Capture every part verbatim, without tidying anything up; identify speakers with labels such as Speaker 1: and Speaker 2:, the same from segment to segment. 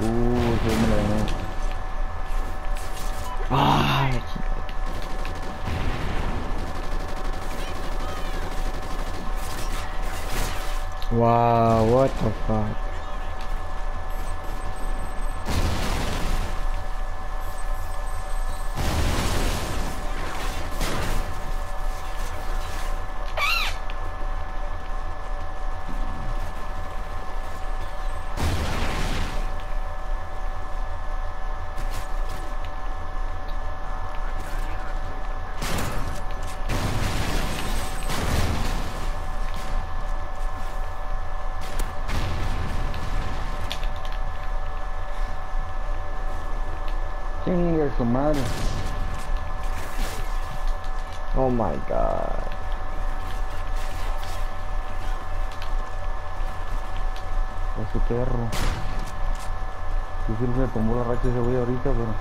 Speaker 1: Uh, sí, me la gané. Ah, la chingada. Wow, what the fuck. Chinga su madre. Oh my god. Ese perro. Sí, sí, me tomó la racha ese güey ahorita, pero...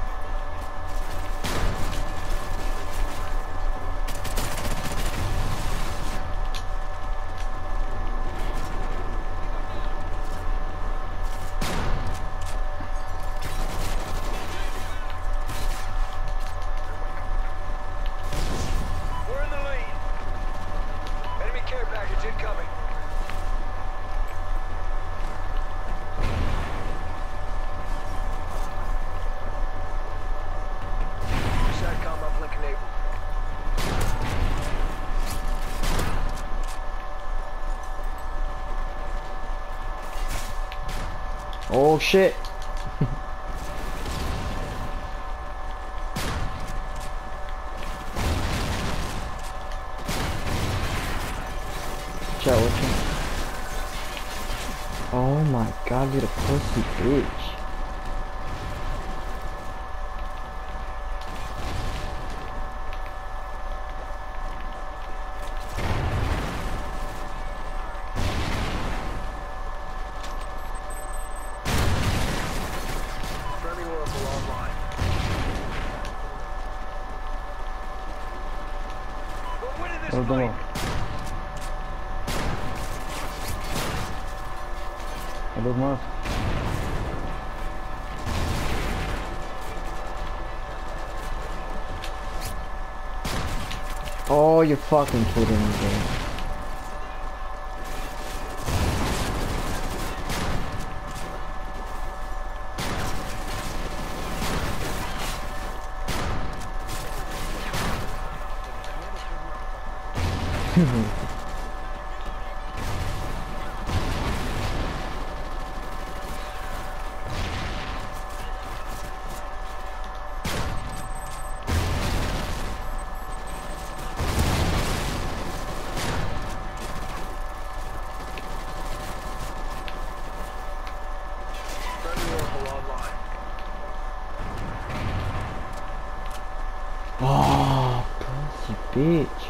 Speaker 2: We're in the lead. Enemy care package incoming. SATCOM uplink enabled.
Speaker 1: Oh shit. Chat, watch it. Oh my god, you're a pussy bitch.
Speaker 2: Friendly Oracle online. We're winning this
Speaker 1: No lo
Speaker 2: fight.
Speaker 1: tengo. Hay dos más. Oh, you're fucking kidding me, dude.
Speaker 2: Friendly Oracle online.
Speaker 1: Oh, pussy bitch.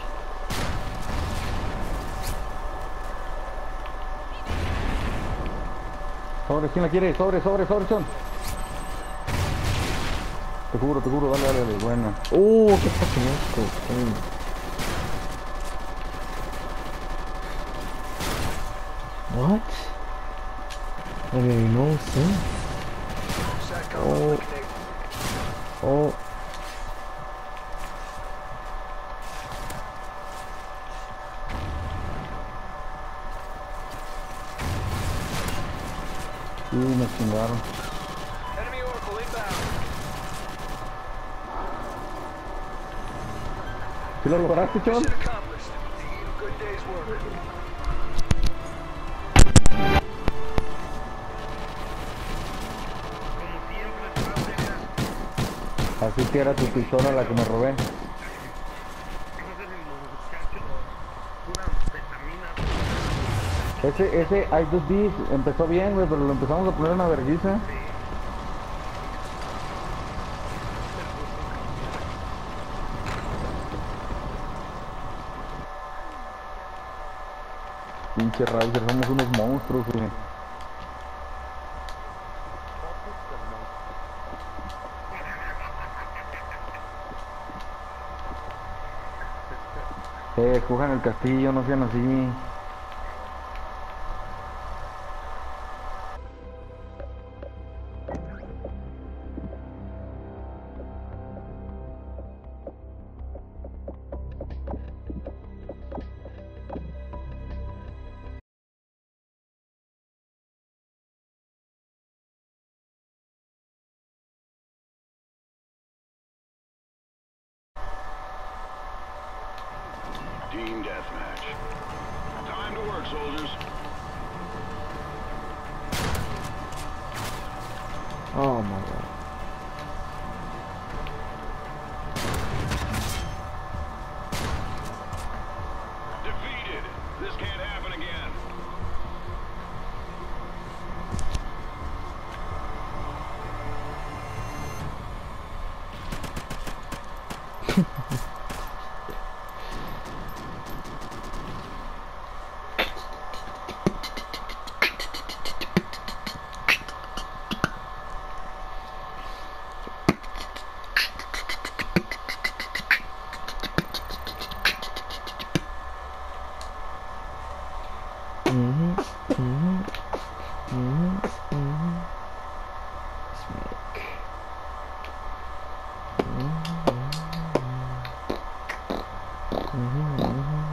Speaker 1: Sobre, ¿quién la quiere? Sobre, sobre, sobre, son. Te juro, te juro, dale, dale, dale, buena. Oh, qué fucking asco. Damn. What? That made no sense.
Speaker 2: SATCOM
Speaker 1: Oh.
Speaker 2: uplink enabled.
Speaker 1: Oh. Sí, me chingaron.
Speaker 2: Enemy Oracle inbound.
Speaker 1: ¿Sí lo lograste, Chon?
Speaker 2: Mission accomplished. Good day's work.
Speaker 1: Así que era tu pistola la que me robé. Ese, ese I dos D empezó bien, güey, pero lo empezamos a poner una vergüenza. Pinche Riser, somos unos monstruos, güey. Eh, cojan el castillo, no sean así.
Speaker 3: Team deathmatch. Time to work, soldiers.
Speaker 1: Oh my god.
Speaker 3: Defeated. This can't happen again.
Speaker 1: Mhm. Mhm. Mhm. Mhm. Smack. Mhm. Mhm.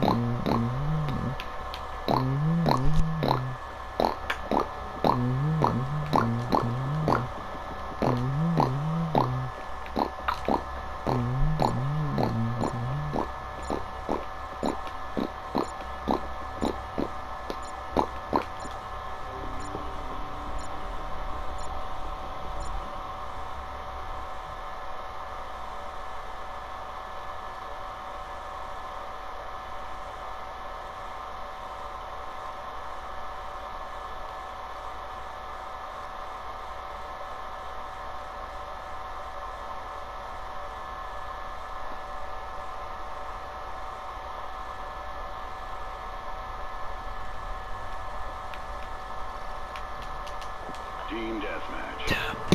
Speaker 3: Team deathmatch.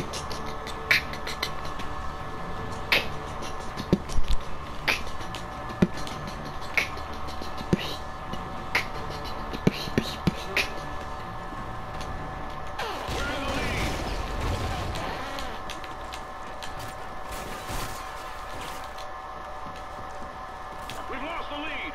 Speaker 3: We've lost the lead.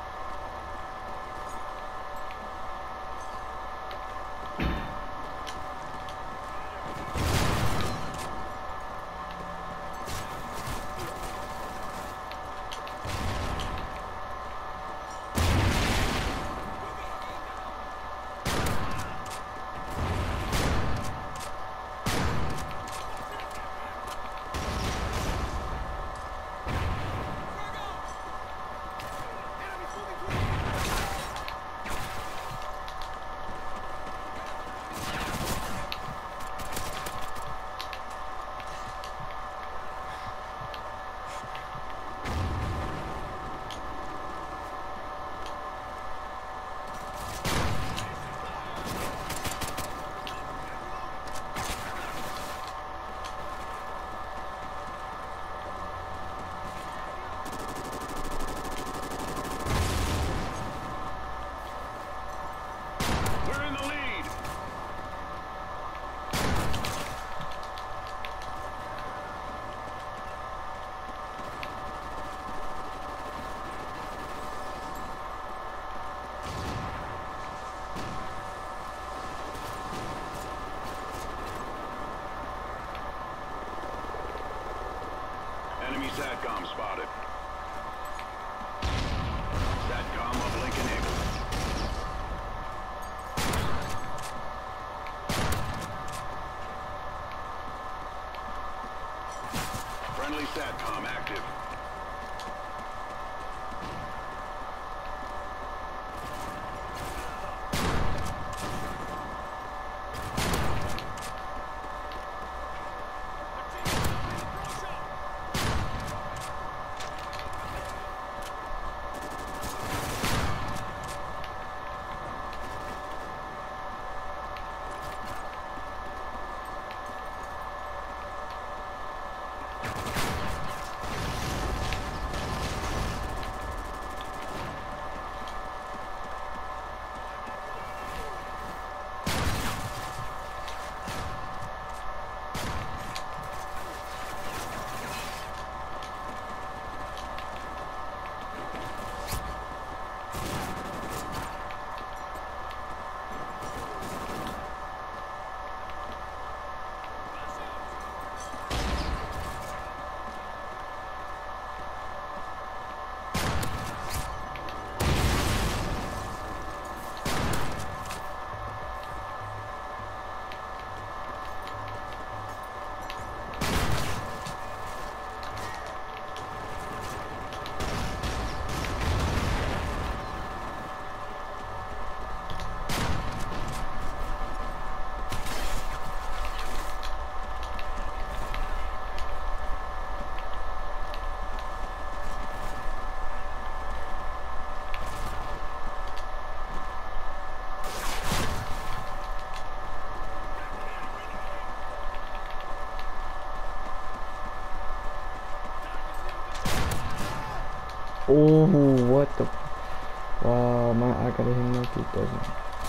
Speaker 3: We're in the lead. Enemy SATCOM spotted. SATCOM uplink enabled. Friendly SATCOM active.
Speaker 4: Oh, what the? Wow, my I gotta hit my two doesn't.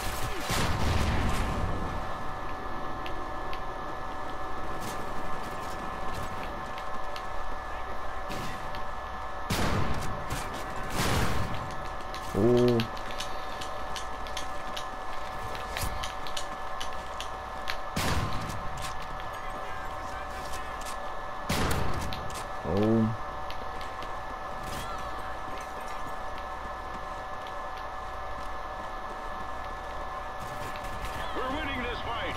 Speaker 4: Oh. Oh.
Speaker 3: We're winning this fight.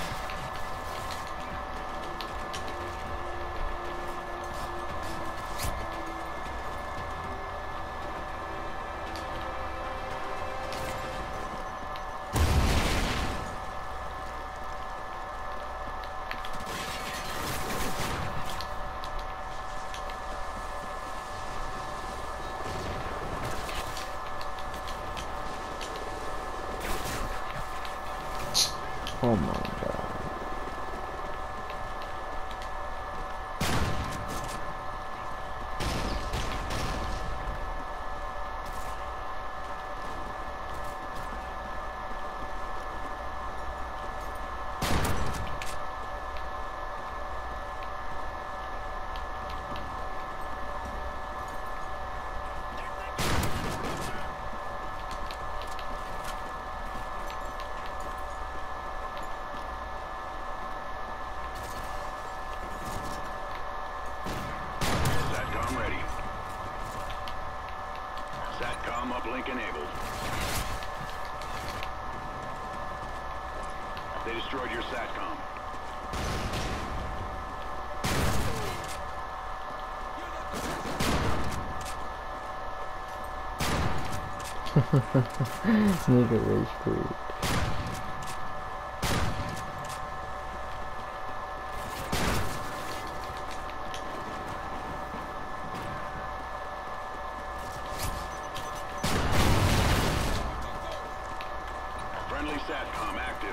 Speaker 4: Oh my god.
Speaker 3: SATCOM ready. SATCOM uplink enabled. They destroyed your SATCOM.
Speaker 4: Nigga rage quit.
Speaker 3: Friendly SATCOM active.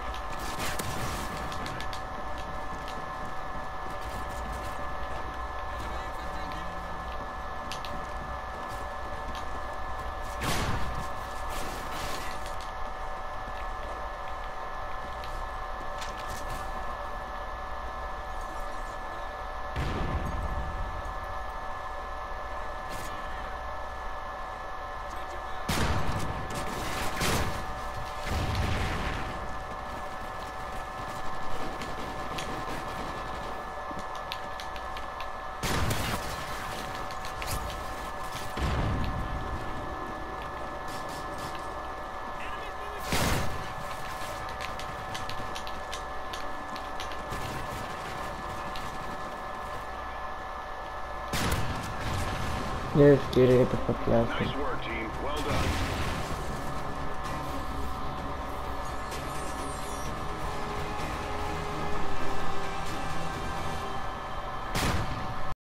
Speaker 4: Yes, get it, get the fuck out.
Speaker 3: Nice work, team. Well done.